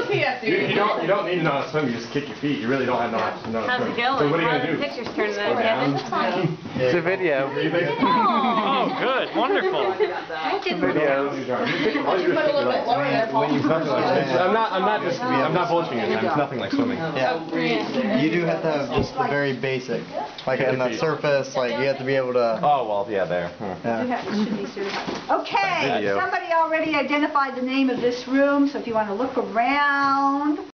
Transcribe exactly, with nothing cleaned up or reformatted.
Yeah, you, you don't you don't need to know how to swim. You just kick your feet. You really don't have to know how to know how to How's swim. it going? So what are you How gonna are do? the pictures turning Go out, down. Kevin? It's a video. Oh, good. Wonderful. Video. When you I'm not I'm not just I'm not bullshitting you. It's nothing like swimming. Yeah. You do have to have just the very basic, like on the surface, like you have to be able to. Oh well, yeah, there. Yeah. Okay, Video. somebody already identified the name of this room, so if you want to look around.